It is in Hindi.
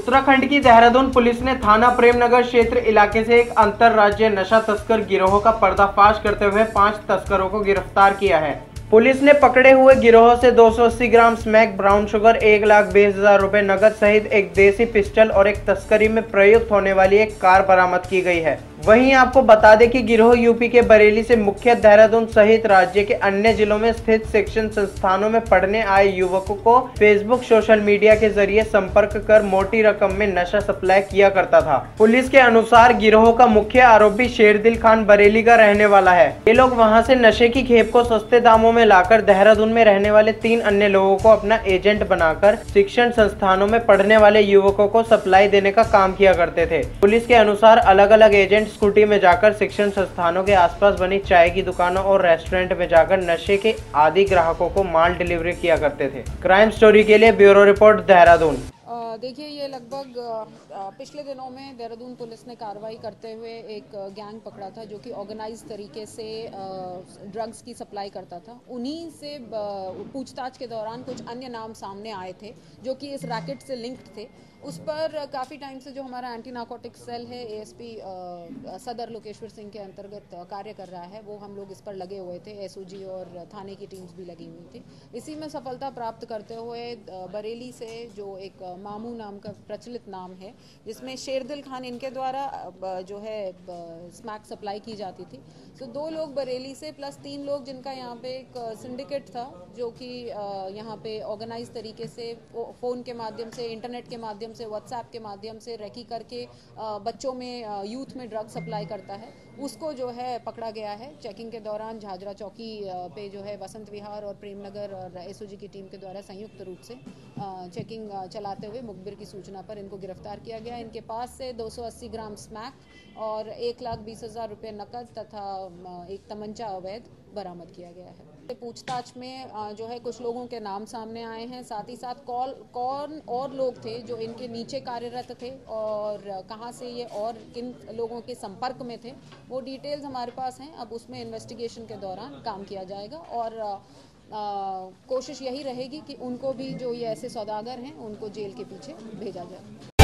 उत्तराखंड की देहरादून पुलिस ने थाना प्रेमनगर क्षेत्र इलाके से एक अंतरराज्यीय नशा तस्कर गिरोह का पर्दाफाश करते हुए 5 तस्करों को गिरफ्तार किया है। पुलिस ने पकड़े हुए गिरोह से 280 ग्राम स्मैक ब्राउन शुगर, 1,20,000 रुपए नकद सहित एक देसी पिस्टल और एक तस्करी में प्रयुक्त होने वाली एक कार बरामद की गई है। वहीं आपको बता दें कि गिरोह यूपी के बरेली से मुख्य देहरादून सहित राज्य के अन्य जिलों में स्थित शिक्षण संस्थानों में पढ़ने आए युवकों को फेसबुक सोशल मीडिया के जरिए संपर्क कर मोटी रकम में नशा सप्लाई किया करता था। पुलिस के अनुसार गिरोह का मुख्य आरोपी शेरदिल खान बरेली का रहने वाला है। ये लोग वहां से नशे की खेप को सस्ते दामों में लाकर देहरादून में रहने वाले 3 अन्य लोगों को अपना एजेंट बनाकर शिक्षण संस्थानों में पढ़ने वाले युवकों को सप्लाई देने का काम किया करते थे। पुलिस के अनुसार अलग अलग एजेंट स्कूटी में जाकर शिक्षण संस्थानों के आसपास बनी चाय की दुकानों और रेस्टोरेंट में जाकर नशे के आदी ग्राहकों को माल डिलीवरी किया करते थे। क्राइम स्टोरी के लिए ब्यूरो रिपोर्ट देहरादून। देखिए, ये लगभग पिछले दिनों में देहरादून पुलिस ने कार्रवाई करते हुए एक गैंग पकड़ा था जो कि ऑर्गेनाइज तरीके से ड्रग्स की सप्लाई करता था। उन्हीं से पूछताछ के दौरान कुछ अन्य नाम सामने आए थे जो कि इस रैकेट से लिंक्ड थे। उस पर काफ़ी टाइम से जो हमारा एंटी नार्कोटिक्स सेल है एएसपी सदर लोकेश्वर सिंह के अंतर्गत कार्य कर रहा है, वो हम लोग इस पर लगे हुए थे। एसओजी और थाने की टीम्स भी लगी हुई थी। इसी में सफलता प्राप्त करते हुए बरेली से जो एक मामू नाम का प्रचलित नाम है, जिसमें शेरदिल खान इनके द्वारा जो है स्मैक सप्लाई की जाती थी। तो 2 लोग बरेली से प्लस 3 लोग जिनका यहाँ पे एक सिंडिकेट था जो कि यहाँ पे ऑर्गेनाइज तरीके से फ़ोन के माध्यम से, इंटरनेट के माध्यम से, व्हाट्सएप के माध्यम से रेकी करके बच्चों में, यूथ में ड्रग सप्लाई करता है, उसको जो है पकड़ा गया है। चेकिंग के दौरान झाझरा चौकी पे जो है वसंत विहार और प्रेमनगर और एसओजी की टीम के द्वारा संयुक्त रूप से चेकिंग चलाते हुए मुखबिर की सूचना पर इनको गिरफ्तार किया गया। इनके पास से 280 ग्राम स्मैक और 1,20,000 रुपये नकद तथा एक तमंचा अवैध बरामद किया गया है। पूछताछ में जो है कुछ लोगों के नाम सामने आए हैं, साथ ही साथ कौन और लोग थे जो इनके नीचे कार्यरत थे और कहां से ये और किन लोगों के संपर्क में थे, वो डिटेल्स हमारे पास हैं। अब उसमें इन्वेस्टिगेशन के दौरान काम किया जाएगा और कोशिश यही रहेगी कि उनको भी, जो ये ऐसे सौदागर हैं, उनको जेल के पीछे भेजा जाए।